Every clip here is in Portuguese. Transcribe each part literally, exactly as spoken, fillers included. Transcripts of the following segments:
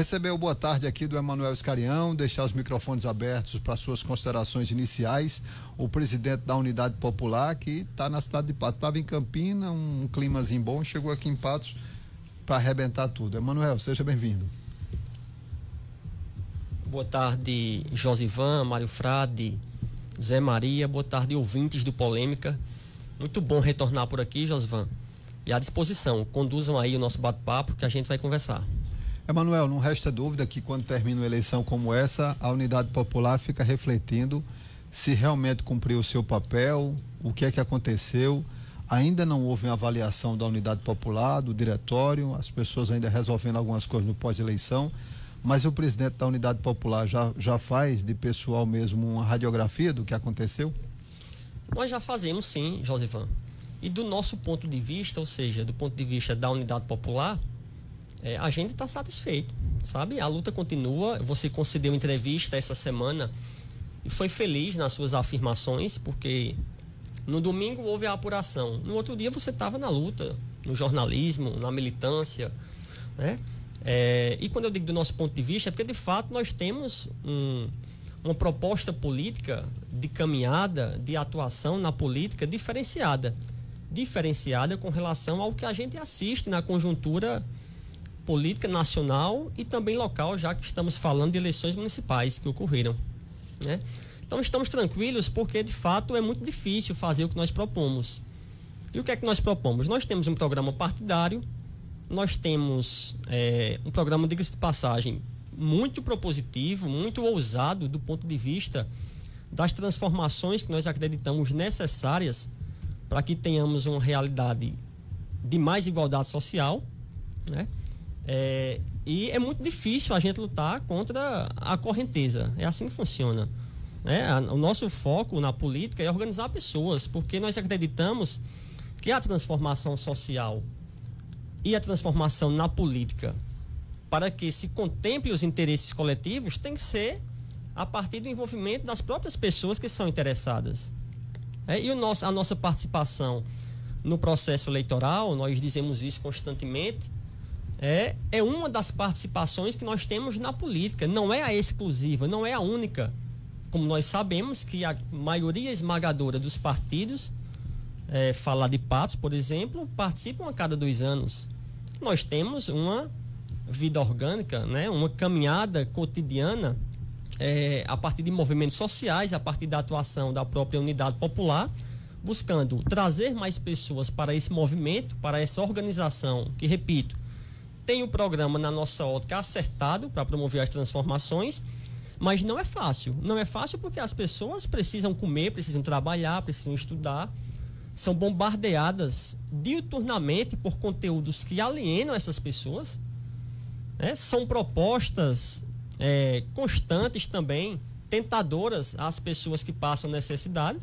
Recebeu boa tarde aqui do Emanuel Scarião, deixar os microfones abertos para suas considerações iniciais. O presidente da Unidade Popular, que está na cidade de Patos, estava em Campina, um climazinho bom, chegou aqui em Patos para arrebentar tudo. Emanuel, seja bem-vindo. Boa tarde, Josivan, Mário Frade, Zé Maria, boa tarde, ouvintes do Polêmica. Muito bom retornar por aqui, Josivan. E à disposição, conduzam aí o nosso bate-papo que a gente vai conversar. Emanuel, não resta dúvida que quando termina uma eleição como essa, a Unidade Popular fica refletindo se realmente cumpriu o seu papel, o que é que aconteceu. Ainda não houve uma avaliação da Unidade Popular, do diretório, as pessoas ainda resolvendo algumas coisas no pós-eleição, mas o presidente da Unidade Popular já, já faz de pessoal mesmo uma radiografia do que aconteceu? Nós já fazemos sim, Josivan. E do nosso ponto de vista, ou seja, do ponto de vista da Unidade Popular, É, a gente está satisfeito, sabe? A luta continua. Você concedeu entrevista essa semana e foi feliz nas suas afirmações, porque no domingo houve a apuração. No outro dia você estava na luta, no jornalismo, na militância, né? É, e quando eu digo do nosso ponto de vista, é porque de fato nós temos um, uma proposta política de caminhada, de atuação na política diferenciada. Diferenciada com relação ao que a gente assiste na conjuntura política nacional e também local, já que estamos falando de eleições municipais que ocorreram, né? Então estamos tranquilos porque de fato é muito difícil fazer o que nós propomos. E o que é que nós propomos? Nós temos um programa partidário, nós temos é, um programa, diga-se de passagem, muito propositivo, muito ousado do ponto de vista das transformações que nós acreditamos necessárias para que tenhamos uma realidade de mais igualdade social, né? É, e é muito difícil a gente lutar contra a correnteza. É assim que funciona, né? A, o nosso foco na política é organizar pessoas, porque nós acreditamos que a transformação social e a transformação na política, para que se contemple os interesses coletivos, tem que ser a partir do envolvimento das próprias pessoas que são interessadas. É, e o nosso, a nossa participação no processo eleitoral, nós dizemos isso constantemente, É, é uma das participações que nós temos na política, não é a exclusiva, não é a única. Como nós sabemos que a maioria esmagadora dos partidos, é, falar de Patos, por exemplo, participam a cada dois anos. Nós temos uma vida orgânica, né, uma caminhada cotidiana, é, a partir de movimentos sociais, a partir da atuação da própria Unidade Popular, buscando trazer mais pessoas para esse movimento, para essa organização, que, repito, tem o programa na nossa ótica acertado para promover as transformações, mas não é fácil. Não é fácil porque as pessoas precisam comer, precisam trabalhar, precisam estudar, são bombardeadas diuturnamente por conteúdos que alienam essas pessoas, né? São propostas é, constantes também, tentadoras às pessoas que passam necessidade,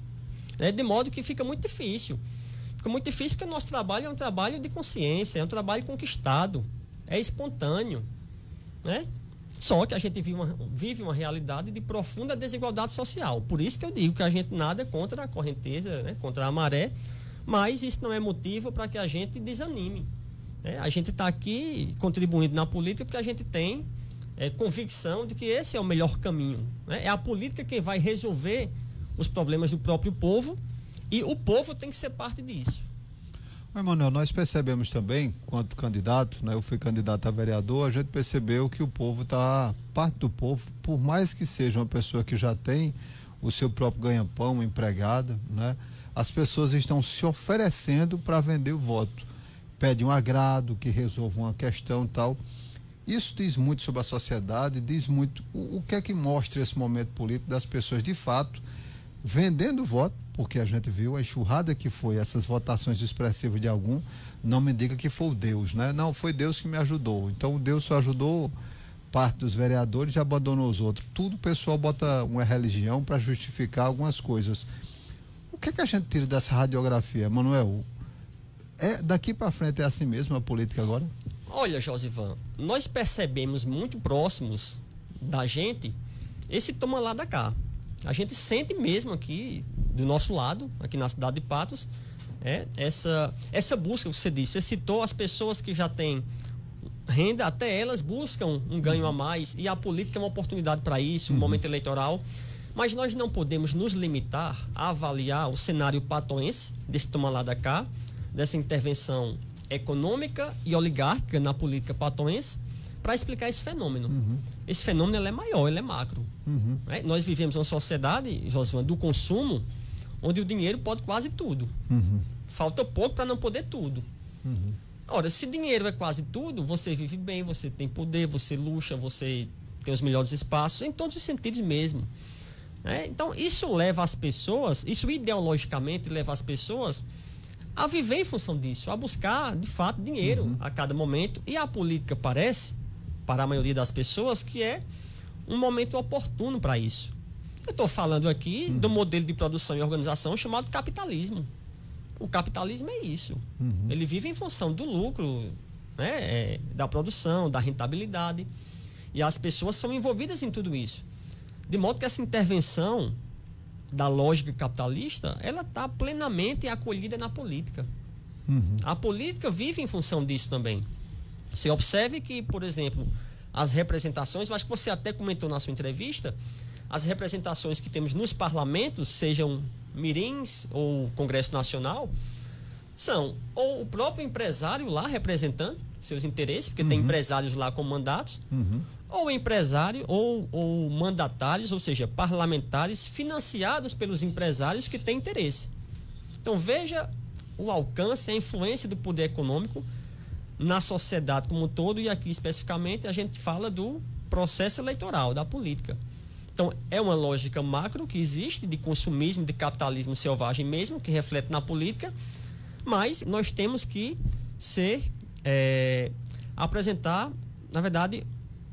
né? De modo que fica muito difícil. Fica muito difícil porque o nosso trabalho é um trabalho de consciência, é um trabalho conquistado, é espontâneo, né? Só que a gente vive uma, vive uma realidade de profunda desigualdade social. Por isso que eu digo que a gente nada contra a correnteza, né? Contra a maré, mas isso não é motivo para que a gente desanime, né? A gente está aqui contribuindo na política porque a gente tem é, convicção de que esse é o melhor caminho, né? É a política quem vai resolver os problemas do próprio povo. E o povo tem que ser parte disso. Emanuel, nós percebemos também, quanto candidato, né, eu fui candidato a vereador, a gente percebeu que o povo está, parte do povo, por mais que seja uma pessoa que já tem o seu próprio ganha-pão, empregada, né, as pessoas estão se oferecendo para vender o voto. Pedem um agrado, que resolva uma questão e tal. Isso diz muito sobre a sociedade, diz muito o, o que é que mostra esse momento político das pessoas de fato vendendo voto, porque a gente viu a enxurrada que foi essas votações expressivas de algum, não me diga que foi o Deus, né? Não, foi Deus que me ajudou. Então o Deus só ajudou parte dos vereadores e abandonou os outros. Tudo o pessoal bota uma religião para justificar algumas coisas. O que é que a gente tira dessa radiografia, Manuel? É, daqui para frente é assim mesmo a política agora? Olha, Josivan, nós percebemos muito próximos da gente esse toma lá da cá. A gente sente mesmo aqui do nosso lado, aqui na cidade de Patos, é, essa, essa busca que você disse. Você citou as pessoas que já têm renda, até elas buscam um ganho a mais, e a política é uma oportunidade para isso, um uhum. momento eleitoral. Mas nós não podemos nos limitar a avaliar o cenário patoense, desse tomar lá da cá, dessa intervenção econômica e oligárquica na política patoense, para explicar esse fenômeno. Uhum. Esse fenômeno ele é maior, ele é macro. Uhum. Né? Nós vivemos uma sociedade, Josué, do consumo, onde o dinheiro pode quase tudo. Uhum. Falta pouco para não poder tudo. Uhum. Ora, se dinheiro é quase tudo, você vive bem, você tem poder, você luxa, você tem os melhores espaços, em todos os sentidos mesmo. É, então, isso leva as pessoas, isso ideologicamente leva as pessoas a viver em função disso, a buscar, de fato, dinheiro uhum. a cada momento. E a política parece, para a maioria das pessoas, que é um momento oportuno para isso. Eu estou falando aqui uhum. do modelo de produção e organização chamado capitalismo. O capitalismo é isso. Uhum. Ele vive em função do lucro, né, é, da produção, da rentabilidade. E as pessoas são envolvidas em tudo isso. De modo que essa intervenção da lógica capitalista, ela está plenamente acolhida na política. Uhum. A política vive em função disso também. Você observe que, por exemplo, as representações, eu acho que você até comentou na sua entrevista, as representações que temos nos parlamentos, sejam mirins ou Congresso Nacional, são ou o próprio empresário lá representando seus interesses, porque uhum. tem empresários lá com mandatos, uhum. ou empresário ou, ou mandatários, ou seja, parlamentares financiados pelos empresários que têm interesse. Então veja o alcance, a influência do poder econômico na sociedade como um todo, e aqui especificamente a gente fala do processo eleitoral, da política. Então é uma lógica macro que existe de consumismo, de capitalismo selvagem mesmo, que reflete na política, mas nós temos que ser, é, apresentar, na verdade,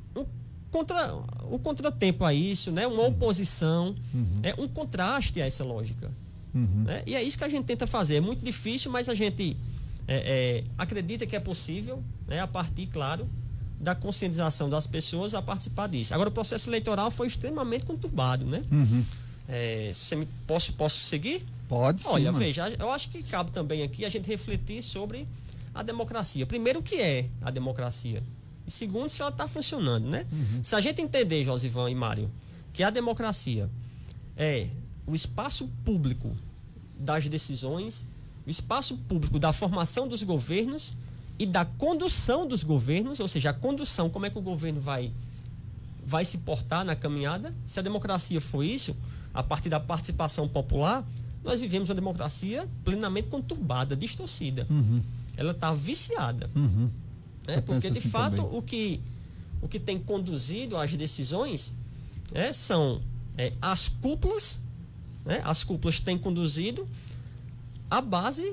Contra, o contratempo a isso, né? Uma oposição, uhum. é um contraste a essa lógica. Uhum. Né? E é isso que a gente tenta fazer. É muito difícil, mas a gente é, é, acredita que é possível, né? A partir, claro, da conscientização das pessoas a participar disso. Agora, o processo eleitoral foi extremamente conturbado, né? Uhum. É, se você me, posso, posso seguir? Pode. Olha, sim, veja, eu acho que cabe também aqui a gente refletir sobre a democracia. Primeiro, o que é a democracia? E segundo, se ela está funcionando, né? Uhum. Se a gente entender, Josivan e Mário, que a democracia é o espaço público das decisões, o espaço público da formação dos governos e da condução dos governos, ou seja, a condução, como é que o governo vai, vai se portar na caminhada. Se a democracia for isso, a partir da participação popular, nós vivemos uma democracia plenamente conturbada, distorcida. Uhum. Ela está viciada. Uhum. É, porque, de assim fato, o que, o que tem conduzido às decisões é, são é, as cúpulas, né? As cúpulas têm conduzido à base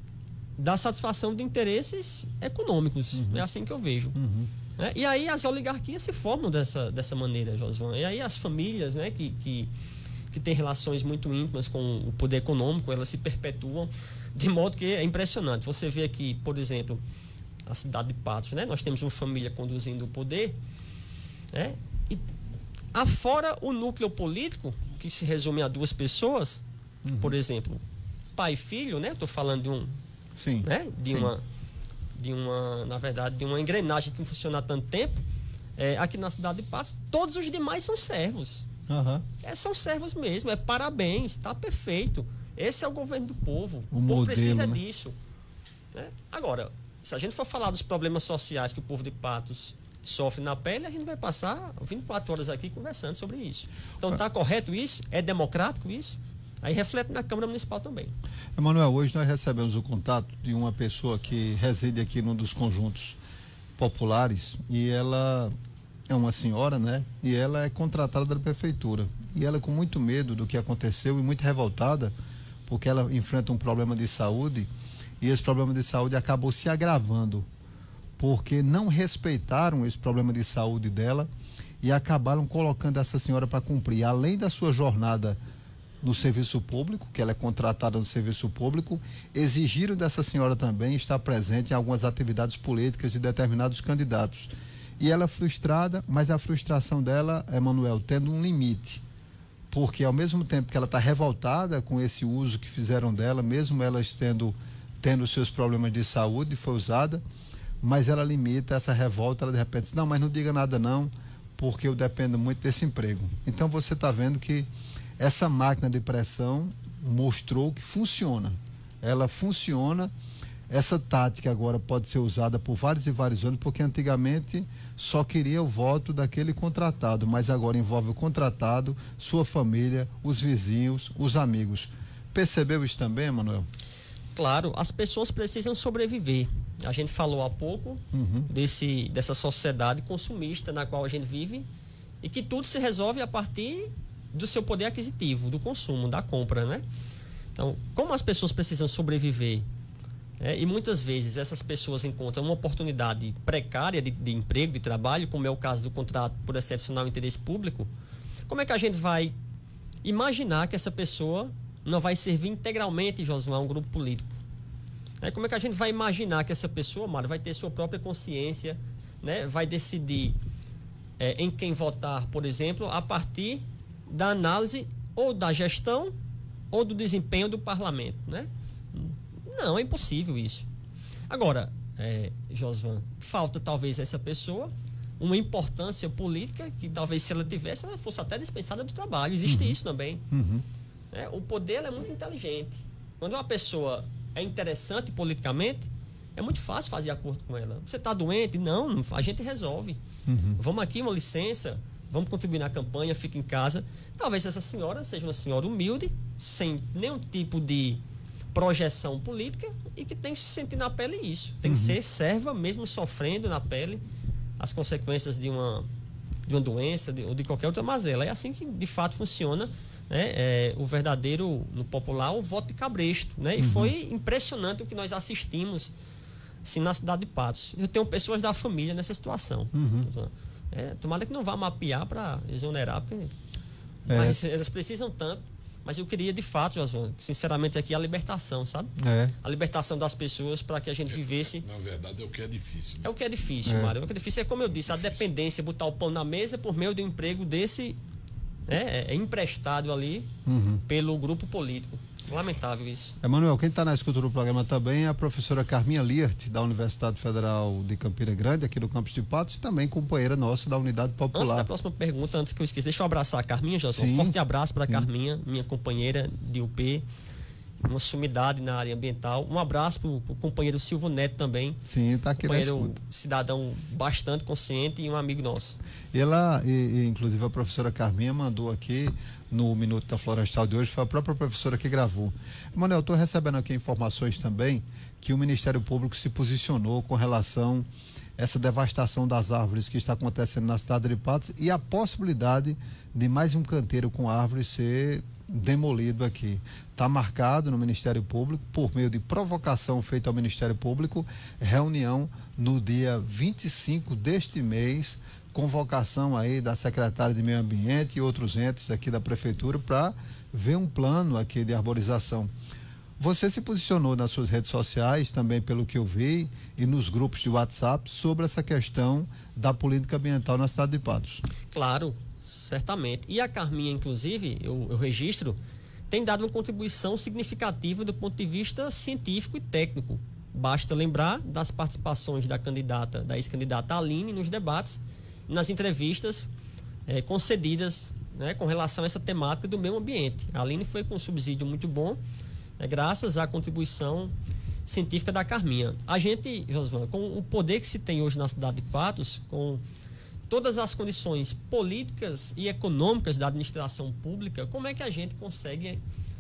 da satisfação de interesses econômicos. Uhum. É assim que eu vejo. Uhum. É, e aí as oligarquias se formam dessa, dessa maneira, Josvan. E aí as famílias, né, que, que, que têm relações muito íntimas com o poder econômico, elas se perpetuam, de modo que é impressionante. Você vê aqui, por exemplo, a cidade de Patos, né? Nós temos uma família conduzindo o poder, né? E afora o núcleo político, que se resume a duas pessoas, uhum. por exemplo, pai e filho, né? Estou falando de um, sim, né? De sim. uma, de uma, na verdade, de uma engrenagem que funciona há tanto tempo. É, aqui na cidade de Patos, todos os demais são servos. Uhum. É, são servos mesmo. É parabéns, está perfeito. Esse é o governo do povo. O, o povo modelo, precisa, né? disso. Né? Agora, se a gente for falar dos problemas sociais que o povo de Patos sofre na pele, a gente vai passar vinte e quatro horas aqui conversando sobre isso. Então, está correto isso? É democrático isso? Aí reflete na Câmara Municipal também. Emanuel, hoje nós recebemos o contato de uma pessoa que reside aqui num dos conjuntos populares, e ela é uma senhora, né? E ela é contratada da prefeitura. E ela, com muito medo do que aconteceu e muito revoltada, porque ela enfrenta um problema de saúde, e esse problema de saúde acabou se agravando, porque não respeitaram esse problema de saúde dela e acabaram colocando essa senhora para cumprir, além da sua jornada no serviço público, que ela é contratada no serviço público, exigiram dessa senhora também estar presente em algumas atividades políticas de determinados candidatos. E ela é frustrada, mas a frustração dela, Emanuel, tendo um limite. Porque ao mesmo tempo que ela está revoltada com esse uso que fizeram dela, mesmo elas tendo... tendo seus problemas de saúde, foi usada, mas ela limita essa revolta, ela de repente diz, não, mas não diga nada não, porque eu dependo muito desse emprego. Então você está vendo que essa máquina de pressão mostrou que funciona. Ela funciona. Essa tática agora pode ser usada por vários e vários anos, porque antigamente só queria o voto daquele contratado, mas agora envolve o contratado, sua família, os vizinhos, os amigos. Percebeu isso também, Manuel? Claro, as pessoas precisam sobreviver. A gente falou há pouco uhum. desse, dessa sociedade consumista na qual a gente vive e que tudo se resolve a partir do seu poder aquisitivo, do consumo, da compra, né? Então, como as pessoas precisam sobreviver, é, e muitas vezes essas pessoas encontram uma oportunidade precária de, de emprego, de trabalho, como é o caso do contrato por excepcional interesse público, como é que a gente vai imaginar que essa pessoa não vai servir integralmente, Josué, a um grupo político? É, como é que a gente vai imaginar que essa pessoa, Mário, vai ter sua própria consciência, né? Vai decidir é, em quem votar, por exemplo, a partir da análise ou da gestão ou do desempenho do parlamento, né? Não, é impossível isso. Agora, é, Josvan, falta talvez essa pessoa uma importância política que talvez se ela tivesse, ela fosse até dispensada do trabalho. Existe uhum. isso também. Uhum. É, o poder é muito inteligente. Quando uma pessoa é interessante politicamente, é muito fácil fazer acordo com ela. Você está doente? Não, a gente resolve. Uhum. Vamos aqui, uma licença, vamos contribuir na campanha, fica em casa. Talvez essa senhora seja uma senhora humilde, sem nenhum tipo de projeção política e que tem que se sentir na pele isso. Tem uhum. que ser serva, mesmo sofrendo na pele as consequências de uma, de uma doença de, ou de qualquer outra mazela. É assim que, de fato, funciona, né? É, o verdadeiro, no popular, o voto de cabresto, né? E uhum. foi impressionante o que nós assistimos assim, na cidade de Patos. Eu tenho pessoas da família nessa situação. Uhum. É, tomara que não vá mapear para exonerar, porque é. mas elas precisam tanto. Mas eu queria, de fato, Josué, sinceramente, aqui a libertação, sabe? É. A libertação das pessoas para que a gente vivesse... Na verdade, é o que é difícil. Né? É o que é difícil, é. Mário. É o que é difícil. É como eu disse, difícil. A dependência, botar o pão na mesa por meio de um emprego desse... Né, é emprestado ali uhum. pelo grupo político. Lamentável isso. Emanuel, quem está na escuta do programa também é a professora Carminha Liert, da Universidade Federal de Campina Grande, aqui do campus de Patos, e também companheira nossa da Unidade Popular. Antes da próxima pergunta, antes que eu esqueça, deixa eu abraçar a Carminha, José. Um forte abraço para a Carminha, minha companheira de U P, uma sumidade na área ambiental. Um abraço para o companheiro Silvio Neto também. Sim, está aqui na escuta. Companheiro cidadão bastante consciente e um amigo nosso. Ela, e, e, inclusive a professora Carminha mandou aqui no Minuto da Florestal de hoje, foi a própria professora que gravou. Manuel, estou recebendo aqui informações também que o Ministério Público se posicionou com relação a essa devastação das árvores que está acontecendo na cidade de Patos e a possibilidade de mais um canteiro com árvores ser demolido aqui. Está marcado no Ministério Público, por meio de provocação feita ao Ministério Público, reunião no dia vinte e cinco deste mês, convocação aí da secretária de Meio Ambiente e outros entes aqui da Prefeitura para ver um plano aqui de arborização. Você se posicionou nas suas redes sociais, também pelo que eu vi, e nos grupos de WhatsApp, sobre essa questão da política ambiental na cidade de Patos. Claro, certamente. E a Carminha, inclusive, eu, eu registro, tem dado uma contribuição significativa do ponto de vista científico e técnico. Basta lembrar das participações da candidata, da ex-candidata Aline nos debates, nas entrevistas é, concedidas, né, com relação a essa temática do meio ambiente. A Aline foi com um subsídio muito bom, é, graças à contribuição científica da Carminha. A gente, Josvan, com o poder que se tem hoje na cidade de Patos, com todas as condições políticas e econômicas da administração pública, como é que a gente consegue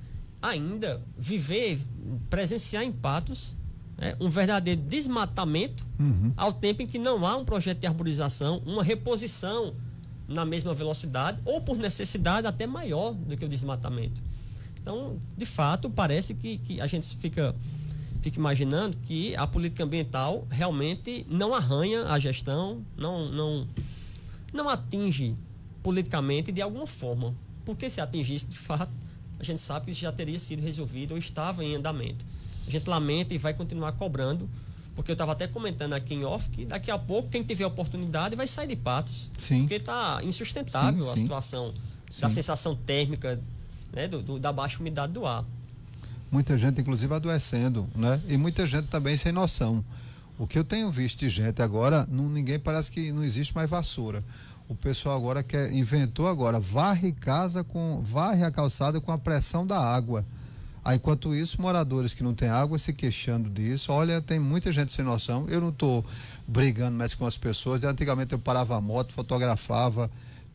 ainda viver, presenciar em Patos É, um verdadeiro desmatamento uhum. ao tempo em que não há um projeto de arborização, uma reposição na mesma velocidade ou por necessidade até maior do que o desmatamento. Então, de fato, parece que, que a gente fica, fica imaginando que a política ambiental realmente não arranha a gestão, não, não, não atinge politicamente de alguma forma. Porque se atingisse, de fato, a gente sabe que isso já teria sido resolvido ou estava em andamento. A gente lamenta e vai continuar cobrando, porque eu estava até comentando aqui em off que daqui a pouco quem tiver oportunidade vai sair de Patos. Sim. Porque está insustentável sim, a sim. situação sim. da sensação térmica, né, do, do, da baixa umidade do ar. Muita gente, inclusive, adoecendo, né? E muita gente também sem noção. O que eu tenho visto de gente agora, não, ninguém parece que não existe mais vassoura. O pessoal agora quer, inventou agora, varre casa com, varre a calçada com a pressão da água. Aí, enquanto isso, moradores que não têm água se queixando disso. Olha, tem muita gente sem noção. Eu não estou brigando mais com as pessoas. Antigamente eu parava a moto, fotografava,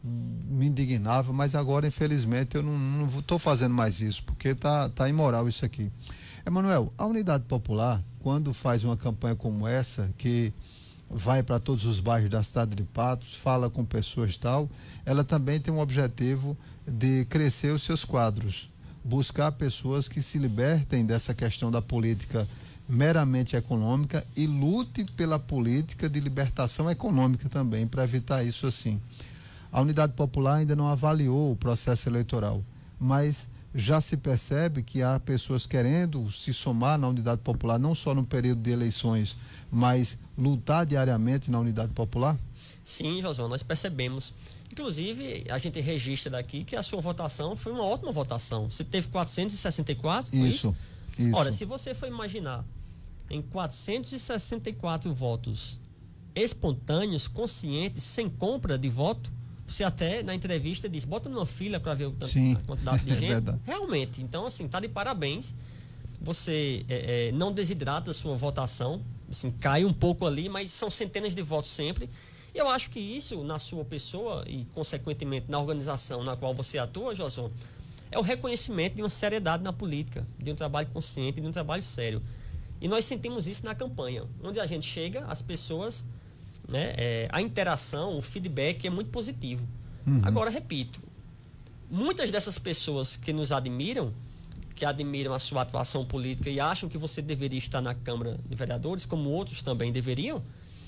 me indignava, mas agora, infelizmente, eu não estou fazendo mais isso, porque tá, tá imoral isso aqui. Emanuel, a Unidade Popular, quando faz uma campanha como essa, que vai para todos os bairros da cidade de Patos, fala com pessoas e tal, ela também tem um objetivo de crescer os seus quadros, buscar pessoas que se libertem dessa questão da política meramente econômica e lute pela política de libertação econômica também, para evitar isso assim. A Unidade Popular ainda não avaliou o processo eleitoral, mas já se percebe que há pessoas querendo se somar na Unidade Popular, não só no período de eleições, mas lutar diariamente na Unidade Popular? Sim, Josué, nós percebemos. Inclusive, a gente registra daqui que a sua votação foi uma ótima votação. Você teve quatrocentos e sessenta e quatro, foi isso? Isso. Ora, se você for imaginar em quatrocentos e sessenta e quatro votos espontâneos, conscientes, sem compra de voto, você até na entrevista disse, bota numa fila para ver o tanto, Sim, a quantidade de é gente. verdade. Realmente, então assim, tá de parabéns. Você é, é, não desidrata a sua votação, assim, cai um pouco ali, mas são centenas de votos sempre. E eu acho que isso, na sua pessoa e, consequentemente, na organização na qual você atua, Josué, é o reconhecimento de uma seriedade na política, de um trabalho consciente, de um trabalho sério. E nós sentimos isso na campanha, onde a gente chega, as pessoas, né, é, a interação, o feedback é muito positivo. Uhum. Agora, repito, muitas dessas pessoas que nos admiram, que admiram a sua atuação política e acham que você deveria estar na Câmara de Vereadores, como outros também deveriam,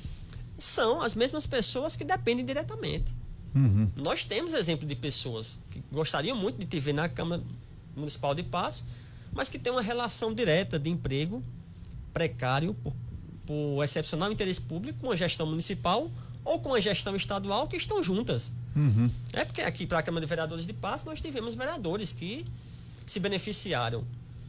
são as mesmas pessoas que dependem diretamente. Uhum. Nós temos exemplo de pessoas que gostariam muito de te ver na Câmara Municipal de Patos, mas que têm uma relação direta de emprego precário por, por excepcional interesse público com a gestão municipal ou com a gestão estadual, que estão juntas. Uhum. É porque aqui para a Câmara de Vereadores de Patos nós tivemos vereadores que se beneficiaram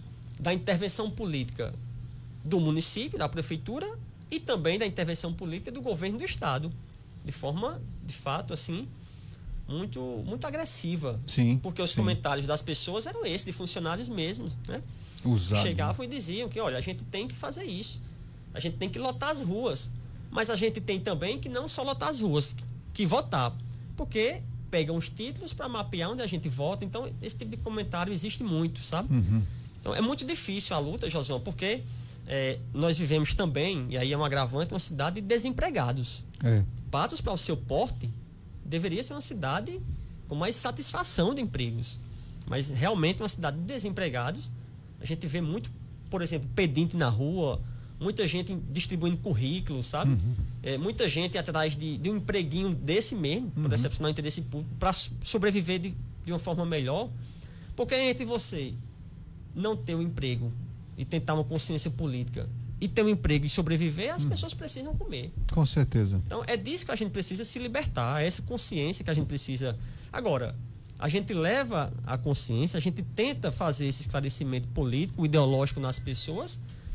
da intervenção política do município, da prefeitura, e também da intervenção política do governo do estado, de forma, de fato, assim, muito, muito agressiva. Sim, porque os sim. comentários das pessoas eram esses, de funcionários mesmos, né? Usado. Chegavam e diziam que, olha, a gente tem que fazer isso, a gente tem que lotar as ruas, mas a gente tem também que não só lotar as ruas, que, que votar, porque pegam os títulos para mapear onde a gente vota. Então esse tipo de comentário existe muito, sabe? Uhum. Então é muito difícil a luta, Josué, porque é, nós vivemos também, e aí é um agravante, uma cidade de desempregados. É. Patos, para o seu porte, deveria ser uma cidade com mais satisfação de empregos, mas realmente uma cidade de desempregados. A gente vê muito, por exemplo, pedinte na rua, muita gente distribuindo currículos, sabe? Uhum. É, muita gente atrás de, de um empreguinho desse mesmo, uhum. por excepcional interesse público, para sobreviver de, de uma forma melhor. Porque entre você não ter um emprego e tentar uma consciência política e ter um emprego e sobreviver, as uhum. pessoas precisam comer. Com certeza. Então é disso que a gente precisa se libertar, é essa consciência que a gente precisa. Agora, a gente leva a consciência, a gente tenta fazer esse esclarecimento político, ideológico nas pessoas,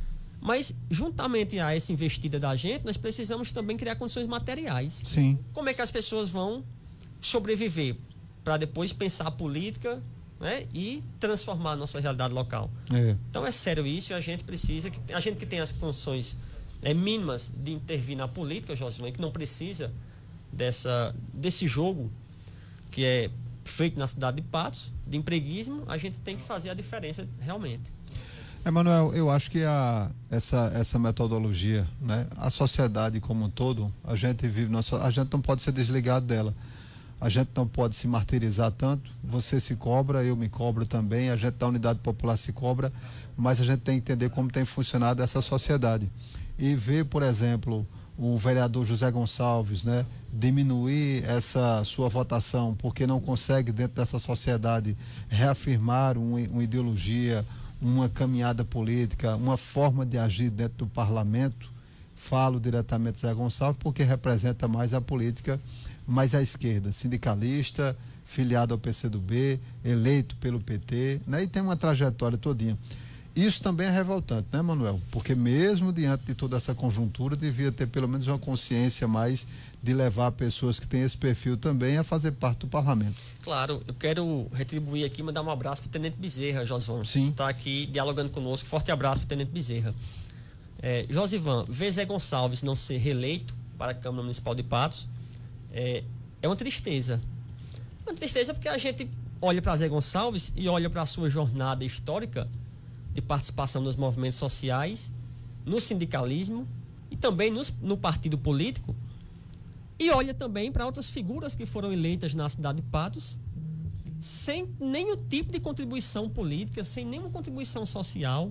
mas juntamente a essa investida da gente, nós precisamos também criar condições materiais. Sim. Como é que as pessoas vão sobreviver para depois pensar a política, né, e transformar a nossa realidade local? É. Então é sério isso, e a gente precisa, que a gente que tem as condições é, mínimas de intervir na política, Josimar, que não precisa dessa, desse jogo que é feito na cidade de Patos, de empreguismo, a gente tem que fazer a diferença realmente. Emanuel, eu acho que a, essa, essa metodologia, né, a sociedade como um todo, a gente vive, nossa, a gente não pode ser desligado dela. A gente não pode se martirizar tanto. Você se cobra, eu me cobro também, a gente da Unidade Popular se cobra, mas a gente tem que entender como tem funcionado essa sociedade. E ver, por exemplo, o vereador José Gonçalves, né, diminuir essa sua votação porque não consegue, dentro dessa sociedade, reafirmar uma, uma ideologia, uma caminhada política, uma forma de agir dentro do parlamento. Falo diretamente José Gonçalves porque representa mais a política mais à esquerda, sindicalista, filiado ao P C do B, eleito pelo P T, né, e tem uma trajetória todinha. Isso também é revoltante, né, Manuel? Porque mesmo diante de toda essa conjuntura, devia ter pelo menos uma consciência mais de levar pessoas que têm esse perfil também a fazer parte do parlamento. Claro, eu quero retribuir aqui, mandar um abraço para o Tenente Bezerra, Josivan. Sim. Está aqui dialogando conosco. Forte abraço para o Tenente Bezerra. É, Josivan, ver Zé Gonçalves não ser reeleito para a Câmara Municipal de Patos é, é uma tristeza. Uma tristeza porque a gente olha para Zé Gonçalves e olha para a sua jornada histórica de participação nos movimentos sociais, no sindicalismo e também nos, no partido político, e olha também para outras figuras que foram eleitas na cidade de Patos sem nenhum tipo de contribuição política, sem nenhuma contribuição social,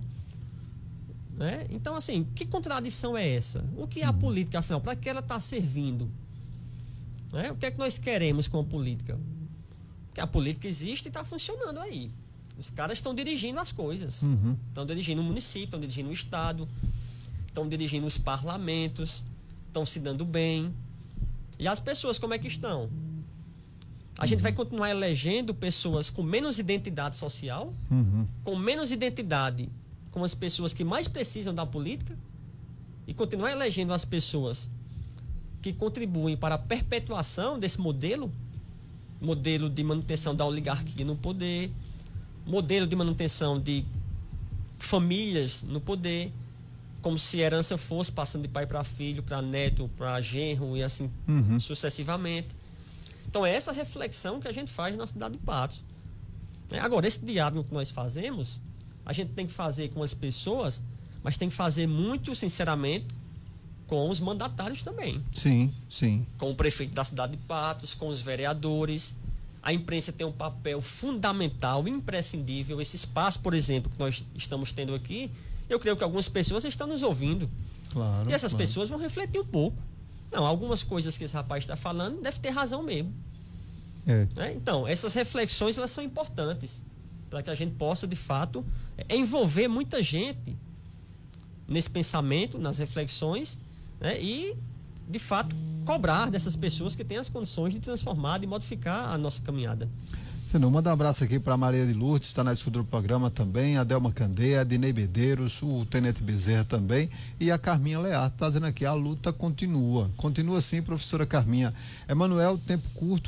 né? Então, assim, que contradição é essa? O que é a política, afinal? Para que ela está servindo? Né? O que é que nós queremos com a política? Porque a política existe e está funcionando aí. Os caras estão dirigindo as coisas. Uhum. Estão dirigindo o município, estão dirigindo o estado, estão dirigindo os parlamentos, estão se dando bem. E as pessoas, como é que estão? A uhum. gente vai continuar elegendo pessoas com menos identidade social, uhum. com menos identidade com as pessoas que mais precisam da política, e continuar elegendo as pessoas que contribuem para a perpetuação desse modelo, modelo de manutenção da oligarquia no poder, modelo de manutenção de famílias no poder, como se a herança fosse passando de pai para filho, para neto, para genro e assim uhum. sucessivamente. Então é essa reflexão que a gente faz na cidade de Patos. Agora, esse diálogo que nós fazemos, a gente tem que fazer com as pessoas, mas tem que fazer muito sinceramente com os mandatários também. Sim, sim. Com o prefeito da cidade de Patos, com os vereadores. A imprensa tem um papel fundamental, imprescindível. Esse espaço, por exemplo, que nós estamos tendo aqui, eu creio que algumas pessoas estão nos ouvindo. Claro, e essas claro. pessoas vão refletir um pouco. Não, algumas coisas que esse rapaz está falando deve ter razão mesmo. É. Né? Então, essas reflexões elas são importantes para que a gente possa, de fato, envolver muita gente nesse pensamento, nas reflexões, né? E, de fato, cobrar dessas pessoas que têm as condições de transformar, de modificar a nossa caminhada. Senhor, manda um abraço aqui para a Maria de Lourdes, está na escuta do programa também, a Delma Candeia, a Dinei Medeiros, o Tenente Bezerra também, e a Carminha Lear está dizendo aqui, a luta continua. Continua sim, professora Carminha. Emanuel, tempo curto,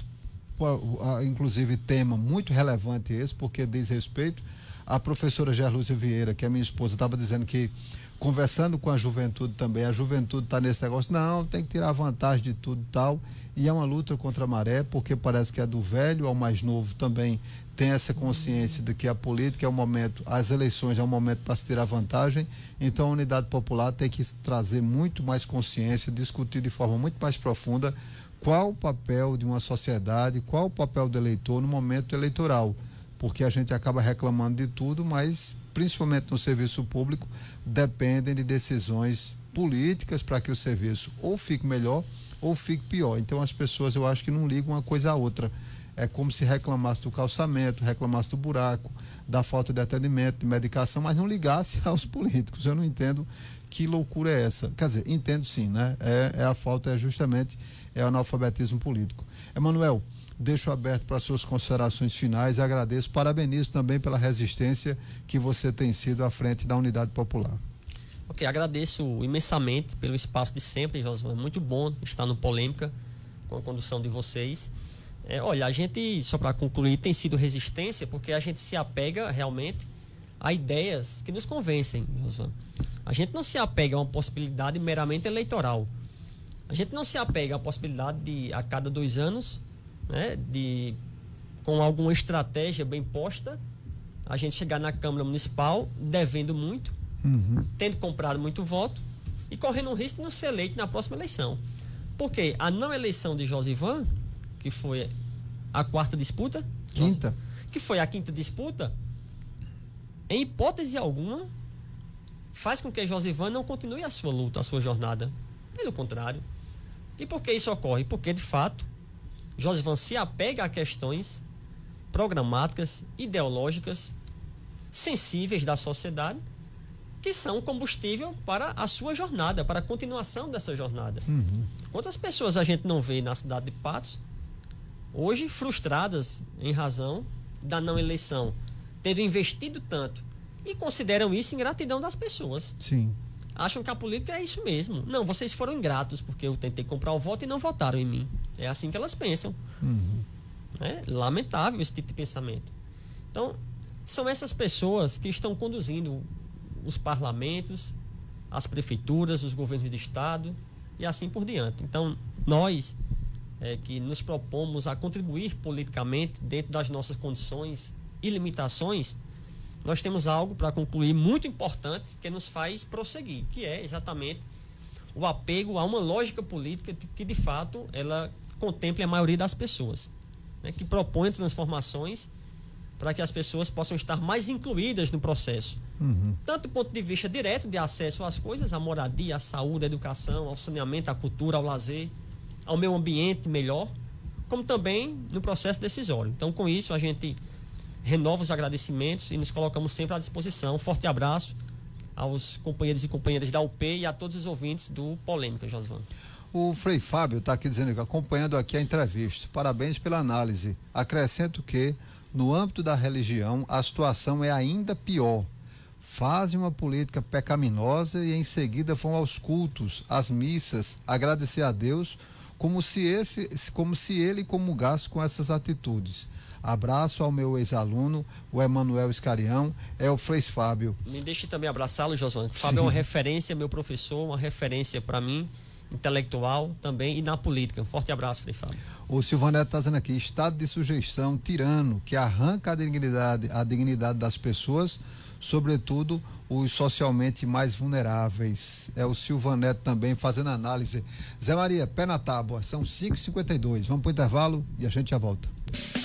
inclusive tema muito relevante esse, porque diz respeito à professora Gerlúcia Vieira, que é minha esposa, estava dizendo que, conversando com a juventude também, a juventude está nesse negócio, não, tem que tirar vantagem de tudo e tal, e é uma luta contra a maré, porque parece que é do velho ao mais novo também tem essa consciência de que a política é o momento, as eleições é o momento para se tirar vantagem, então a Unidade Popular tem que trazer muito mais consciência, discutir de forma muito mais profunda qual o papel de uma sociedade, qual o papel do eleitor no momento eleitoral, porque a gente acaba reclamando de tudo, mas principalmente no serviço público, dependem de decisões políticas para que o serviço ou fique melhor ou fique pior. Então as pessoas, eu acho que não ligam uma coisa à outra. É como se reclamasse do calçamento, reclamasse do buraco, da falta de atendimento, de medicação, mas não ligasse aos políticos. Eu não entendo que loucura é essa. Quer dizer, entendo sim, né? É, é a falta, é justamente é o analfabetismo político. Emanuel, deixo aberto para suas considerações finais e agradeço, parabenizo também pela resistência que você tem sido à frente da Unidade Popular. Ok, agradeço imensamente pelo espaço de sempre, Josué. É muito bom estar no Polêmica com a condução de vocês. É, olha, a gente, só para concluir, tem sido resistência porque a gente se apega realmente a ideias que nos convencem, Josué. A gente não se apega a uma possibilidade meramente eleitoral. A gente não se apega à possibilidade de, a cada dois anos, né, de, com alguma estratégia bem posta, a gente chegar na Câmara Municipal devendo muito, uhum. tendo comprado muito voto e correndo um risco de não ser eleito na próxima eleição. Porque a não eleição de Josivan, que foi a quarta disputa, quinta, que foi a quinta disputa, em hipótese alguma, faz com que Josivan não continue a sua luta, a sua jornada. Pelo contrário. E por que isso ocorre? Porque, de fato, Josivan se apega a questões programáticas, ideológicas, sensíveis da sociedade, que são combustível para a sua jornada, para a continuação dessa jornada. Uhum. Quantas pessoas a gente não vê na cidade de Patos, hoje frustradas em razão da não eleição, tendo investido tanto e consideram isso ingratidão das pessoas. Sim. Acham que a política é isso mesmo. Não, vocês foram ingratos porque eu tentei comprar o voto e não votaram em mim. É assim que elas pensam. Uhum. É lamentável esse tipo de pensamento. Então, são essas pessoas que estão conduzindo os parlamentos, as prefeituras, os governos de estado e assim por diante. Então, nós é, que nos propomos a contribuir politicamente dentro das nossas condições e limitações, nós temos algo para concluir muito importante que nos faz prosseguir, que é exatamente o apego a uma lógica política que, de fato, ela contemple a maioria das pessoas, né, que propõe transformações para que as pessoas possam estar mais incluídas no processo. Uhum. Tanto do ponto de vista direto de acesso às coisas, à moradia, à saúde, à educação, ao saneamento, à cultura, ao lazer, ao meio ambiente melhor, como também no processo decisório. Então, com isso, a gente renova os agradecimentos e nos colocamos sempre à disposição. Um forte abraço aos companheiros e companheiras da U P e a todos os ouvintes do Polêmica, Josivan. O Frei Fábio está aqui dizendo, acompanhando aqui a entrevista. Parabéns pela análise. Acrescento que, no âmbito da religião, a situação é ainda pior. Fazem uma política pecaminosa e em seguida vão aos cultos, às missas, agradecer a Deus, como se, esse, como se ele comungasse com essas atitudes. Abraço ao meu ex-aluno, o Emanuel Escarião, é o Frei Fábio. Me deixe também abraçá-lo, Josué. Fábio é uma referência, meu professor, uma referência para mim, intelectual também e na política. Um forte abraço, Frei Fábio. O Silvaneto está dizendo aqui, estado de sujeição tirano, que arranca a dignidade, a dignidade das pessoas, sobretudo os socialmente mais vulneráveis. É o Silvaneto também fazendo análise. Zé Maria, pé na tábua, são cinco e cinquenta e dois. Vamos para o intervalo e a gente já volta.